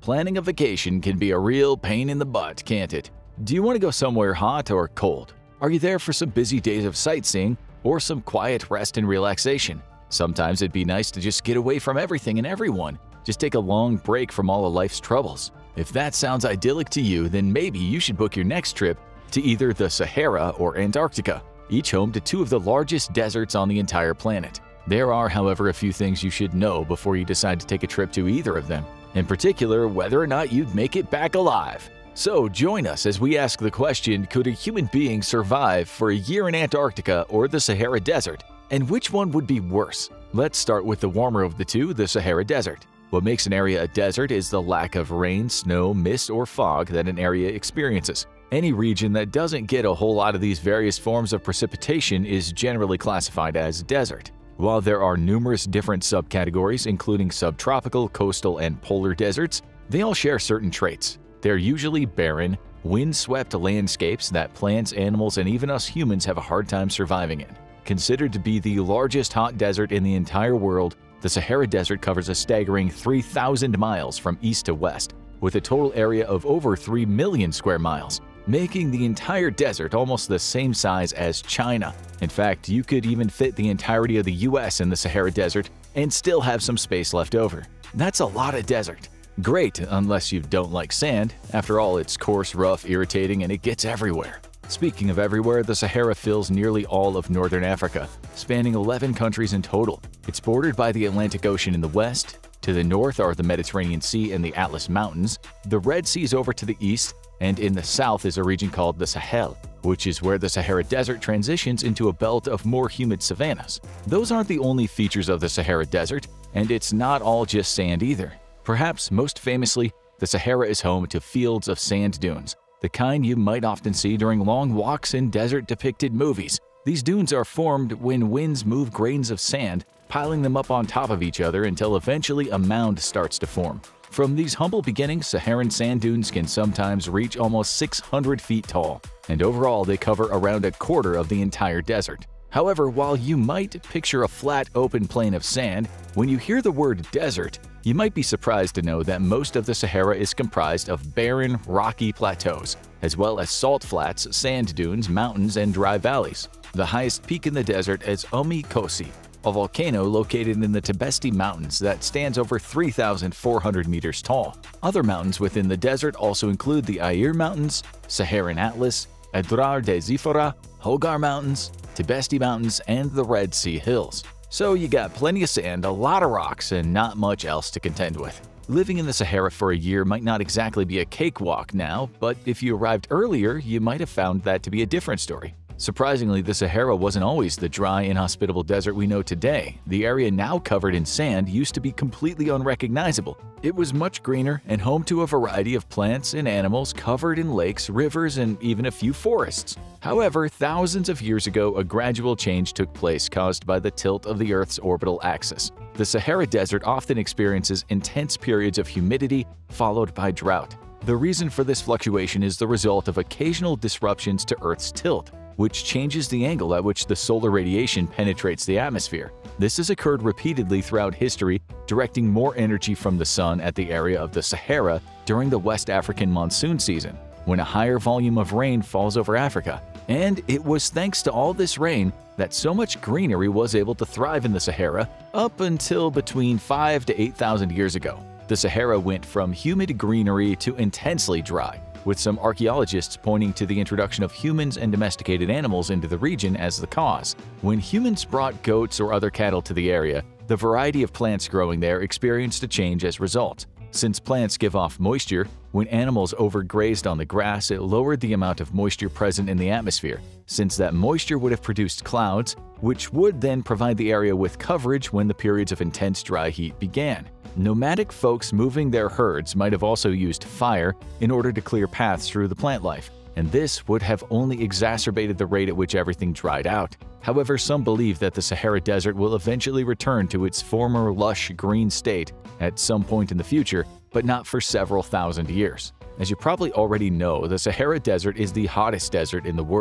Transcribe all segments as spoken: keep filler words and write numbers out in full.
Planning a vacation can be a real pain in the butt, can't it? Do you want to go somewhere hot or cold? Are you there for some busy days of sightseeing or some quiet rest and relaxation? Sometimes it'd be nice to just get away from everything and everyone. Just take a long break from all of life's troubles. If that sounds idyllic to you, then maybe you should book your next trip to either the Sahara or Antarctica, each home to two of the largest deserts on the entire planet. There are, however, a few things you should know before you decide to take a trip to either of them, in particular whether or not you'd make it back alive. So join us as we ask the question, could a human being survive for a year in Antarctica or the Sahara Desert? And which one would be worse? Let's start with the warmer of the two, the Sahara Desert. What makes an area a desert is the lack of rain, snow, mist, or fog that an area experiences. Any region that doesn't get a whole lot of these various forms of precipitation is generally classified as desert. While there are numerous different subcategories, including subtropical, coastal, and polar deserts, they all share certain traits. They're usually barren, wind-swept landscapes that plants, animals, and even us humans have a hard time surviving in. Considered to be the largest hot desert in the entire world, the Sahara Desert covers a staggering three thousand miles from east to west, with a total area of over three million square miles, making the entire desert almost the same size as China. In fact, you could even fit the entirety of the U S in the Sahara Desert and still have some space left over. That's a lot of desert. Great, unless you don't like sand. After all, it's coarse, rough, irritating, and it gets everywhere. Speaking of everywhere, the Sahara fills nearly all of northern Africa, spanning eleven countries in total. It's bordered by the Atlantic Ocean in the west. To the north are the Mediterranean Sea and the Atlas Mountains. The Red Sea is over to the east, and in the south is a region called the Sahel, which is where the Sahara Desert transitions into a belt of more humid savannas. Those aren't the only features of the Sahara Desert, and it's not all just sand either. Perhaps most famously, the Sahara is home to fields of sand dunes, the kind you might often see during long walks in desert-depicted movies. These dunes are formed when winds move grains of sand, piling them up on top of each other until eventually a mound starts to form. From these humble beginnings, Saharan sand dunes can sometimes reach almost six hundred feet tall, and overall they cover around a quarter of the entire desert. However, while you might picture a flat, open plain of sand, when you hear the word desert, you might be surprised to know that most of the Sahara is comprised of barren, rocky plateaus, as well as salt flats, sand dunes, mountains, and dry valleys. The highest peak in the desert is Umi Kosi, a volcano located in the Tibesti Mountains that stands over three thousand four hundred meters tall. Other mountains within the desert also include the Air Mountains, Saharan Atlas, Adrar de Zifara, Hogar Mountains, Tibesti Mountains, and the Red Sea Hills. So you got plenty of sand, a lot of rocks, and not much else to contend with. Living in the Sahara for a year might not exactly be a cakewalk now, but if you arrived earlier, you might have found that to be a different story. Surprisingly, the Sahara wasn't always the dry, inhospitable desert we know today. The area now covered in sand used to be completely unrecognizable. It was much greener and home to a variety of plants and animals covered in lakes, rivers, and even a few forests. However, thousands of years ago, a gradual change took place caused by the tilt of the Earth's orbital axis. The Sahara Desert often experiences intense periods of humidity followed by drought. The reason for this fluctuation is the result of occasional disruptions to Earth's tilt, which changes the angle at which the solar radiation penetrates the atmosphere. This has occurred repeatedly throughout history, directing more energy from the sun at the area of the Sahara during the West African monsoon season, when a higher volume of rain falls over Africa. And it was thanks to all this rain that so much greenery was able to thrive in the Sahara up until between five to eight thousand years ago. The Sahara went from humid greenery to intensely dry, with some archaeologists pointing to the introduction of humans and domesticated animals into the region as the cause. When humans brought goats or other cattle to the area, the variety of plants growing there experienced a change as a result. Since plants give off moisture, when animals overgrazed on the grass, it lowered the amount of moisture present in the atmosphere, since that moisture would have produced clouds, which would then provide the area with coverage when the periods of intense dry heat began. Nomadic folks moving their herds might have also used fire in order to clear paths through the plant life, and this would have only exacerbated the rate at which everything dried out. However, some believe that the Sahara Desert will eventually return to its former lush green state at some point in the future, but not for several thousand years. As you probably already know, the Sahara Desert is the hottest desert in the world,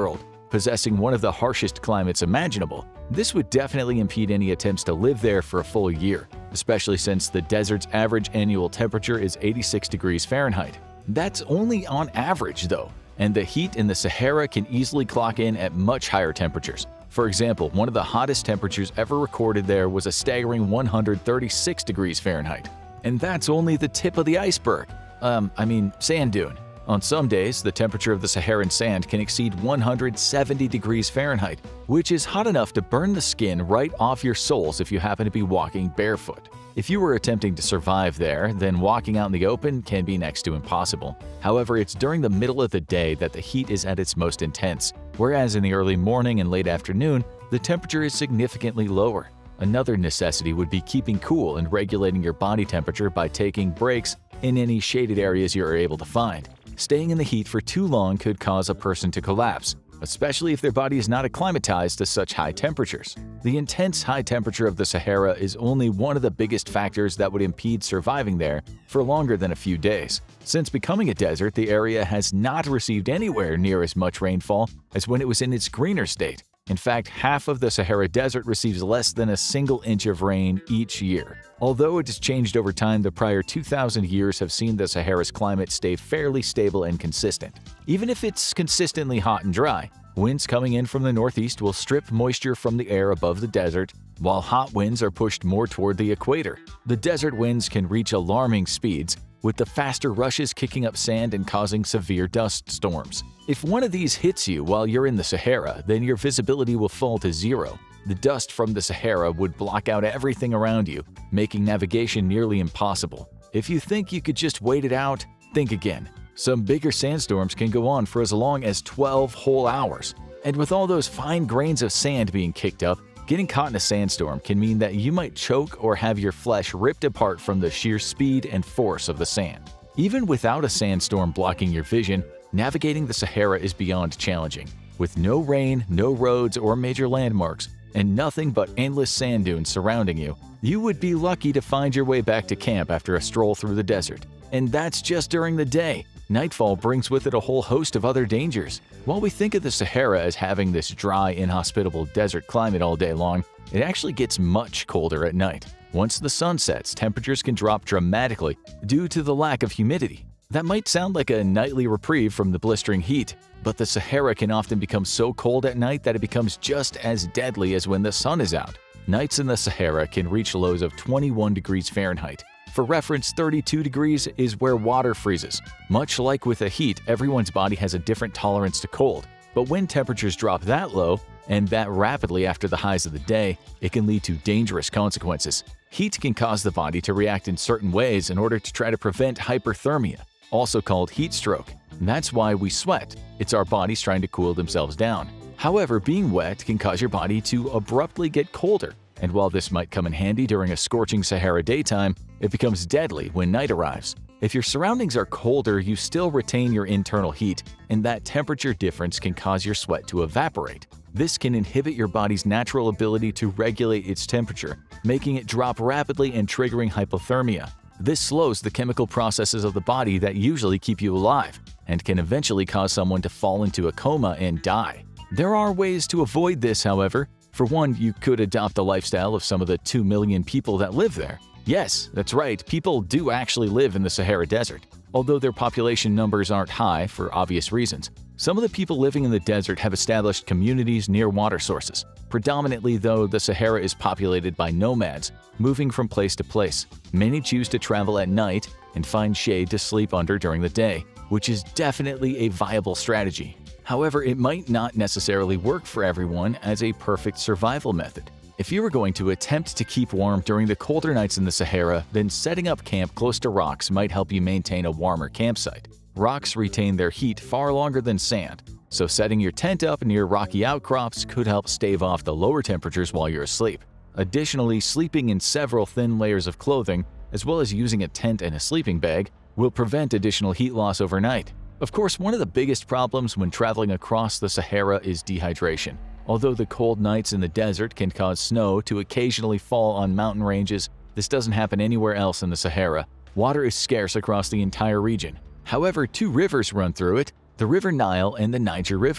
Possessing one of the harshest climates imaginable, this would definitely impede any attempts to live there for a full year, especially since the desert's average annual temperature is eighty-six degrees Fahrenheit. That's only on average though, and the heat in the Sahara can easily clock in at much higher temperatures. For example, one of the hottest temperatures ever recorded there was a staggering one hundred thirty-six degrees Fahrenheit. And that's only the tip of the iceberg. Um, I mean, sand dune. On some days, the temperature of the Saharan sand can exceed one hundred seventy degrees Fahrenheit, which is hot enough to burn the skin right off your soles if you happen to be walking barefoot. If you were attempting to survive there, then walking out in the open can be next to impossible. However, it's during the middle of the day that the heat is at its most intense, whereas in the early morning and late afternoon, the temperature is significantly lower. Another necessity would be keeping cool and regulating your body temperature by taking breaks in any shaded areas you are able to find. Staying in the heat for too long could cause a person to collapse, especially if their body is not acclimatized to such high temperatures. The intense high temperature of the Sahara is only one of the biggest factors that would impede surviving there for longer than a few days. Since becoming a desert, the area has not received anywhere near as much rainfall as when it was in its greener state. In fact, half of the Sahara Desert receives less than a single inch of rain each year. Although it has changed over time, the prior two thousand years have seen the Sahara's climate stay fairly stable and consistent. Even if it's consistently hot and dry, winds coming in from the northeast will strip moisture from the air above the desert, while hot winds are pushed more toward the equator. The desert winds can reach alarming speeds, with the faster rushes kicking up sand and causing severe dust storms. If one of these hits you while you're in the Sahara, then your visibility will fall to zero. The dust from the Sahara would block out everything around you, making navigation nearly impossible. If you think you could just wait it out, think again. Some bigger sandstorms can go on for as long as twelve whole hours. And with all those fine grains of sand being kicked up, getting caught in a sandstorm can mean that you might choke or have your flesh ripped apart from the sheer speed and force of the sand. Even without a sandstorm blocking your vision, navigating the Sahara is beyond challenging. With no rain, no roads or major landmarks, and nothing but endless sand dunes surrounding you, you would be lucky to find your way back to camp after a stroll through the desert. And that's just during the day. Nightfall brings with it a whole host of other dangers. While we think of the Sahara as having this dry, inhospitable desert climate all day long, it actually gets much colder at night. Once the sun sets, temperatures can drop dramatically due to the lack of humidity. That might sound like a nightly reprieve from the blistering heat, but the Sahara can often become so cold at night that it becomes just as deadly as when the sun is out. Nights in the Sahara can reach lows of twenty-one degrees Fahrenheit. For reference, thirty-two degrees is where water freezes. Much like with the heat, everyone's body has a different tolerance to cold. But when temperatures drop that low, and that rapidly after the highs of the day, it can lead to dangerous consequences. Heat can cause the body to react in certain ways in order to try to prevent hyperthermia, also called heat stroke. And that's why we sweat. It's our bodies trying to cool themselves down. However, being wet can cause your body to abruptly get colder. And while this might come in handy during a scorching Sahara daytime, it becomes deadly when night arrives. If your surroundings are colder, you still retain your internal heat, and that temperature difference can cause your sweat to evaporate. This can inhibit your body's natural ability to regulate its temperature, making it drop rapidly and triggering hypothermia. This slows the chemical processes of the body that usually keep you alive, and can eventually cause someone to fall into a coma and die. There are ways to avoid this, however. For one, you could adopt the lifestyle of some of the two million people that live there. Yes, that's right, people do actually live in the Sahara Desert. Although their population numbers aren't high for obvious reasons, some of the people living in the desert have established communities near water sources. Predominantly, though, the Sahara is populated by nomads, moving from place to place. Many choose to travel at night and find shade to sleep under during the day, which is definitely a viable strategy. However, it might not necessarily work for everyone as a perfect survival method. If you are going to attempt to keep warm during the colder nights in the Sahara, then setting up camp close to rocks might help you maintain a warmer campsite. Rocks retain their heat far longer than sand, so setting your tent up near rocky outcrops could help stave off the lower temperatures while you're asleep. Additionally, sleeping in several thin layers of clothing, as well as using a tent and a sleeping bag, will prevent additional heat loss overnight. Of course, one of the biggest problems when traveling across the Sahara is dehydration. Although the cold nights in the desert can cause snow to occasionally fall on mountain ranges, this doesn't happen anywhere else in the Sahara. Water is scarce across the entire region. However, two rivers run through it, the River Nile and the Niger River.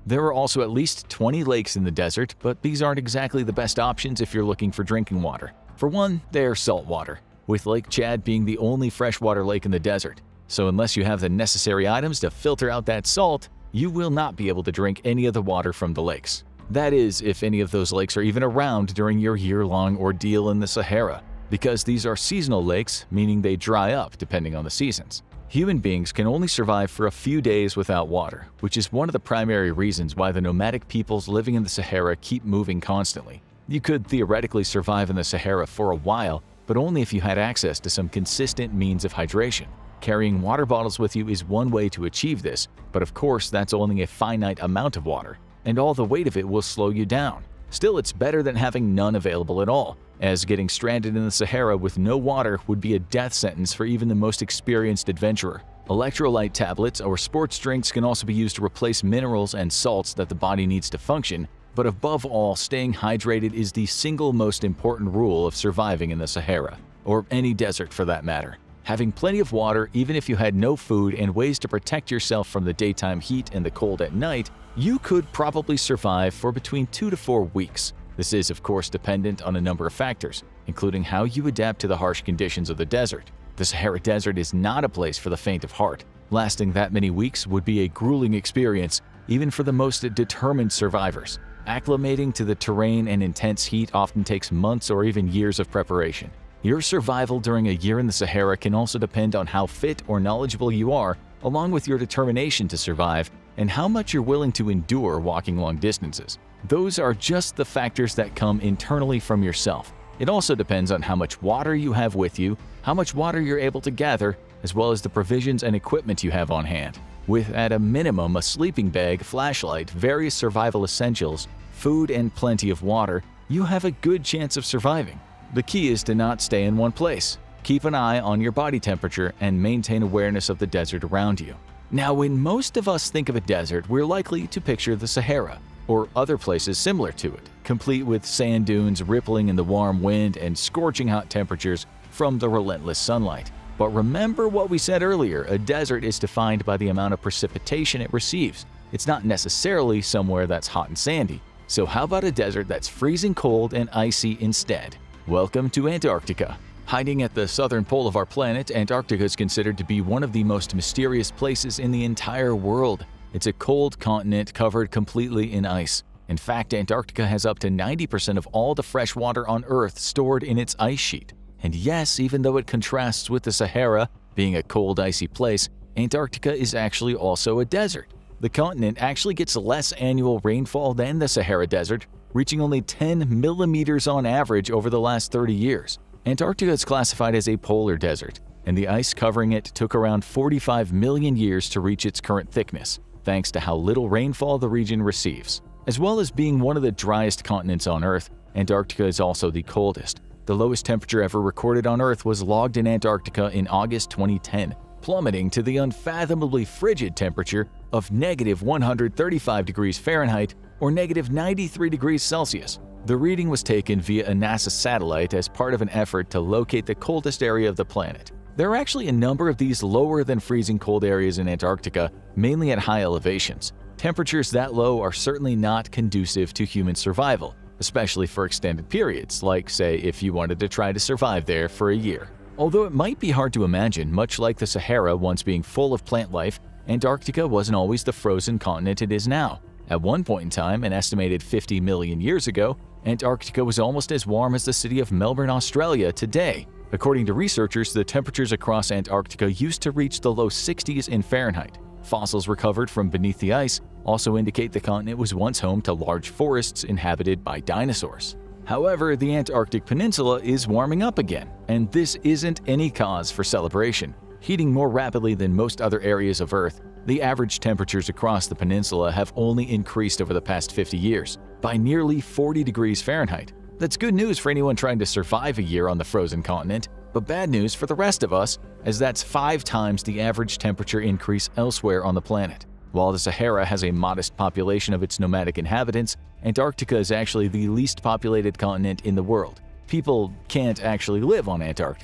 There are also at least twenty lakes in the desert, but these aren't exactly the best options if you're looking for drinking water. For one, they're saltwater, with Lake Chad being the only freshwater lake in the desert. So unless you have the necessary items to filter out that salt, you will not be able to drink any of the water from the lakes. That is, if any of those lakes are even around during your year-long ordeal in the Sahara, because these are seasonal lakes, meaning they dry up depending on the seasons. Human beings can only survive for a few days without water, which is one of the primary reasons why the nomadic peoples living in the Sahara keep moving constantly. You could theoretically survive in the Sahara for a while, but only if you had access to some consistent means of hydration. Carrying water bottles with you is one way to achieve this, but of course that's only a finite amount of water, and all the weight of it will slow you down. Still, it's better than having none available at all, as getting stranded in the Sahara with no water would be a death sentence for even the most experienced adventurer. Electrolyte tablets or sports drinks can also be used to replace minerals and salts that the body needs to function, but above all, staying hydrated is the single most important rule of surviving in the Sahara, or any desert for that matter. Having plenty of water even if you had no food and ways to protect yourself from the daytime heat and the cold at night, you could probably survive for between two to four weeks. This is, of course, dependent on a number of factors, including how you adapt to the harsh conditions of the desert. The Sahara Desert is not a place for the faint of heart. Lasting that many weeks would be a grueling experience, even for the most determined survivors. Acclimating to the terrain and intense heat often takes months or even years of preparation. Your survival during a year in the Sahara can also depend on how fit or knowledgeable you are, along with your determination to survive and how much you're willing to endure walking long distances. Those are just the factors that come internally from yourself. It also depends on how much water you have with you, how much water you're able to gather, as well as the provisions and equipment you have on hand. With at a minimum a sleeping bag, flashlight, various survival essentials, food, and plenty of water, you have a good chance of surviving. The key is to not stay in one place. Keep an eye on your body temperature and maintain awareness of the desert around you. Now, when most of us think of a desert, we're likely to picture the Sahara, or other places similar to it, complete with sand dunes rippling in the warm wind and scorching hot temperatures from the relentless sunlight. But remember what we said earlier, a desert is defined by the amount of precipitation it receives. It's not necessarily somewhere that's hot and sandy. So how about a desert that's freezing cold and icy instead? Welcome to Antarctica. Hiding at the southern pole of our planet, Antarctica is considered to be one of the most mysterious places in the entire world. It's a cold continent covered completely in ice. In fact, Antarctica has up to ninety percent of all the fresh water on Earth stored in its ice sheet. And yes, even though it contrasts with the Sahara, being a cold, icy place, Antarctica is actually also a desert. The continent actually gets less annual rainfall than the Sahara Desert, reaching only ten millimeters on average over the last thirty years. Antarctica is classified as a polar desert, and the ice covering it took around forty-five million years to reach its current thickness, thanks to how little rainfall the region receives. As well as being one of the driest continents on Earth, Antarctica is also the coldest. The lowest temperature ever recorded on Earth was logged in Antarctica in August twenty ten, plummeting to the unfathomably frigid temperature of negative one hundred thirty-five degrees Fahrenheit or negative ninety-three degrees Celsius. The reading was taken via a NASA satellite as part of an effort to locate the coldest area of the planet. There are actually a number of these lower than freezing cold areas in Antarctica, mainly at high elevations. Temperatures that low are certainly not conducive to human survival, especially for extended periods, like, say, if you wanted to try to survive there for a year. Although it might be hard to imagine, much like the Sahara once being full of plant life, Antarctica wasn't always the frozen continent it is now. At one point in time, an estimated fifty million years ago, Antarctica was almost as warm as the city of Melbourne, Australia today. According to researchers, the temperatures across Antarctica used to reach the low sixties in Fahrenheit. Fossils recovered from beneath the ice also indicate the continent was once home to large forests inhabited by dinosaurs. However, the Antarctic Peninsula is warming up again, and this isn't any cause for celebration. Heating more rapidly than most other areas of Earth, the average temperatures across the peninsula have only increased over the past fifty years, by nearly forty degrees Fahrenheit. That's good news for anyone trying to survive a year on the frozen continent, but bad news for the rest of us, as that's five times the average temperature increase elsewhere on the planet. While the Sahara has a modest population of its nomadic inhabitants, Antarctica is actually the least populated continent in the world. People can't actually live on Antarctica,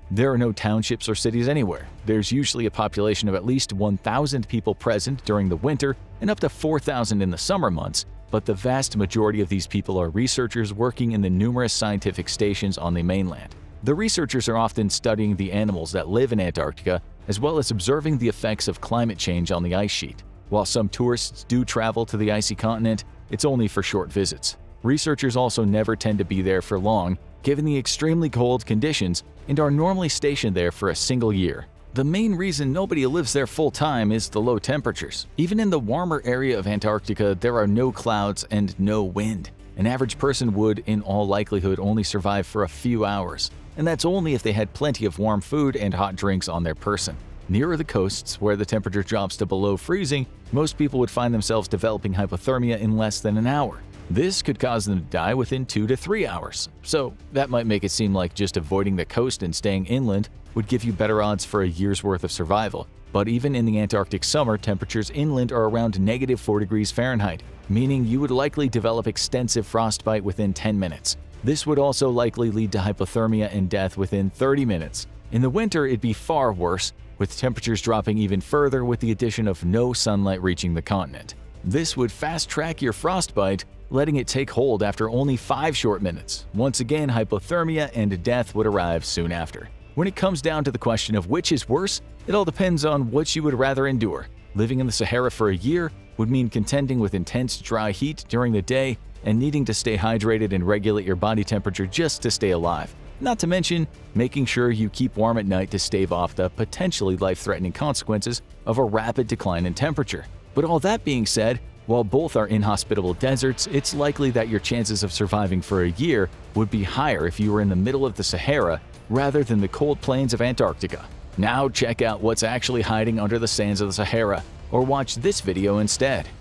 There are no townships or cities anywhere. There's usually a population of at least one thousand people present during the winter and up to four thousand in the summer months, but the vast majority of these people are researchers working in the numerous scientific stations on the mainland. The researchers are often studying the animals that live in Antarctica, as well as observing the effects of climate change on the ice sheet. While some tourists do travel to the icy continent, it's only for short visits. Researchers also never tend to be there for long, given the extremely cold conditions, and are normally stationed there for a single year. The main reason nobody lives there full-time is the low temperatures. Even in the warmer area of Antarctica, there are no clouds and no wind. An average person would, in all likelihood, only survive for a few hours, and that's only if they had plenty of warm food and hot drinks on their person. Nearer the coasts, where the temperature drops to below freezing, most people would find themselves developing hypothermia in less than an hour. This could cause them to die within two to three hours. So that might make it seem like just avoiding the coast and staying inland would give you better odds for a year's worth of survival. But even in the Antarctic summer, temperatures inland are around negative four degrees Fahrenheit, meaning you would likely develop extensive frostbite within ten minutes. This would also likely lead to hypothermia and death within thirty minutes. In the winter, it'd be far worse, with temperatures dropping even further with the addition of no sunlight reaching the continent. This would fast-track your frostbite, letting it take hold after only five short minutes. Once again, hypothermia and death would arrive soon after. When it comes down to the question of which is worse, it all depends on what you would rather endure. Living in the Sahara for a year would mean contending with intense dry heat during the day and needing to stay hydrated and regulate your body temperature just to stay alive. Not to mention, making sure you keep warm at night to stave off the potentially life-threatening consequences of a rapid decline in temperature. But all that being said, while both are inhospitable deserts, it's likely that your chances of surviving for a year would be higher if you were in the middle of the Sahara rather than the cold plains of Antarctica. Now check out what's actually hiding under the sands of the Sahara, or watch this video instead.